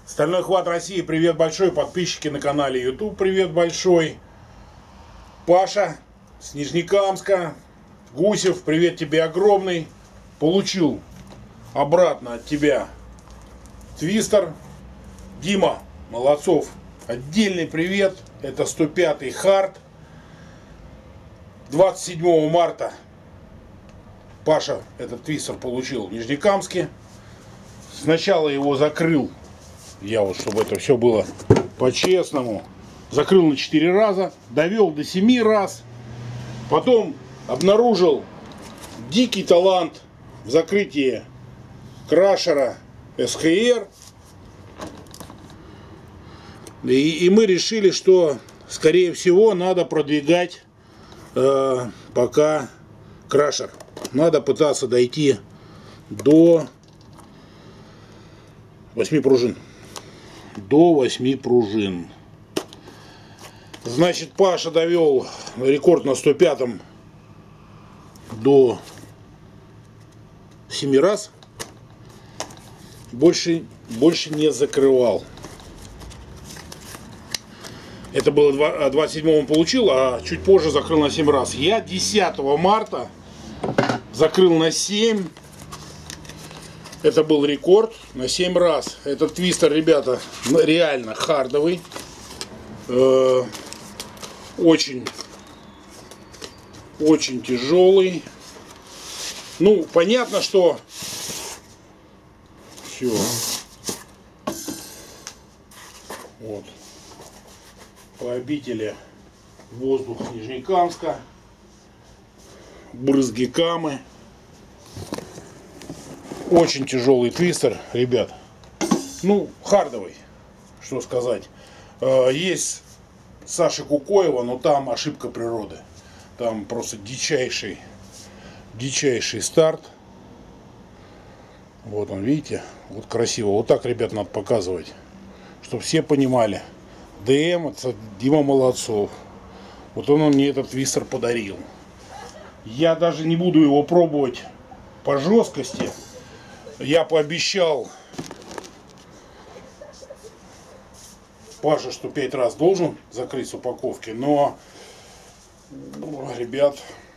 Стальной хват России, привет большой. Подписчики на канале YouTube, привет большой. Паша с Нижнекамска, Гусев, привет тебе огромный. Получил обратно от тебя твистер. Дима Молодцов, отдельный привет. Это 105-й хард. 27 марта Паша этот твистер получил в Нижнекамске. Сначала его закрыл, я вот, чтобы это все было по-честному, закрыл на 4 раза, довел до 7 раз. Потом обнаружил дикий талант в закрытии крашера СХР. И мы решили, что, скорее всего, надо продвигать пока крашер. Надо пытаться дойти до 8 пружин. До 8 пружин. Значит, Паша довел рекорд на 105-м до 7 раз. Больше не закрывал. Это было 27-го получил, а чуть позже закрыл на 7 раз. Я 10 марта закрыл на 7. Это был рекорд на 7 раз. Этот твистер, ребята, реально хардовый. Очень тяжелый. Ну, понятно, что все. Вот. По обители воздух Нижнекамска. Брызги камы. Очень тяжелый твистер, ребят. Ну, хардовый, что сказать. Есть Саши Кукоева, но там ошибка природы. Там просто дичайший старт. Вот он, видите? Вот красиво. Вот так, ребят, надо показывать. Чтобы все понимали. ДМ, это Дима Молодцов. Вот он мне этот твистер подарил. Я даже не буду его пробовать по жесткости. Я пообещал Паше, что 5 раз должен закрыть с упаковки, но, ребят,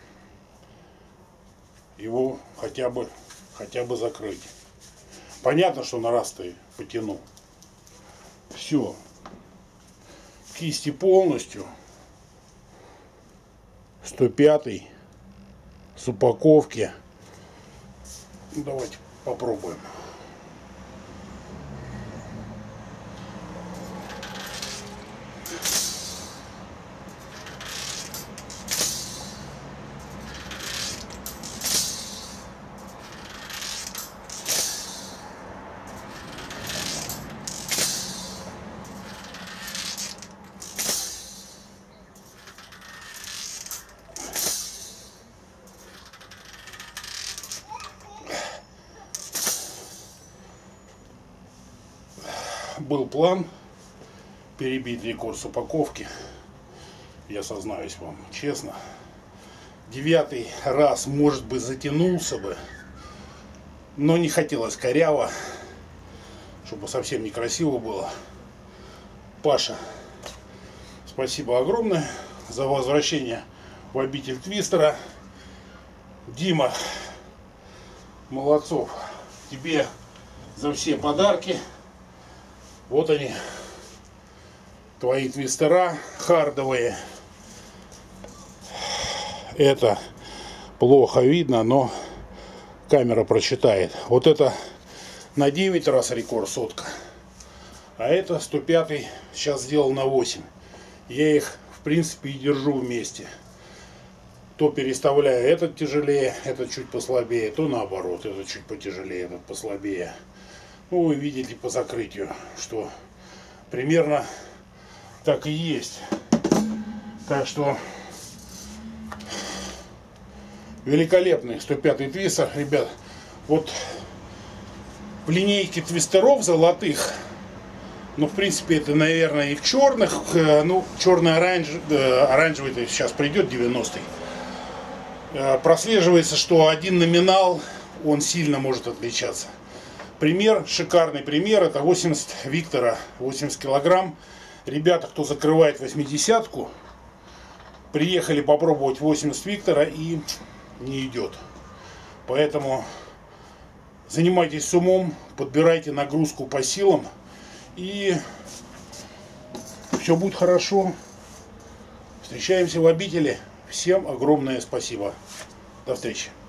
его хотя бы закрыть. Понятно, что на раз-то потяну. Все. Кисти полностью. 105-й с упаковки. Давайте попробуем. Был план перебить рекорд с упаковки. Я сознаюсь вам честно. 9-й раз, может быть, затянулся бы. Но не хотелось коряво. Чтобы совсем некрасиво было. Паша, спасибо огромное за возвращение в обитель твистера. Дима Молодцов, тебе за все подарки. Вот они, твои твистера хардовые. Это плохо видно, но камера прочитает. Вот это на 9 раз рекорд сотка. А это 105-й сейчас сделал на 8. Я их, в принципе, и держу вместе. То переставляю, этот тяжелее, этот чуть послабее, то наоборот, этот чуть потяжелее, этот послабее. Ну, вы видите по закрытию, что примерно так и есть. Так что великолепный 105-й твистер, ребят. Вот в линейке твистеров золотых, ну, в принципе, это, наверное, и в черных, ну, черный-оранжевый сейчас придет 90-й. Прослеживается, что один номинал, он сильно может отличаться. пример, шикарный пример, это 80 Виктора, 80 килограмм. Ребята, кто закрывает 80-ку, приехали попробовать 80 Виктора и не идет. Поэтому занимайтесь с умом, подбирайте нагрузку по силам, и все будет хорошо. Встречаемся в обители. Всем огромное спасибо. До встречи.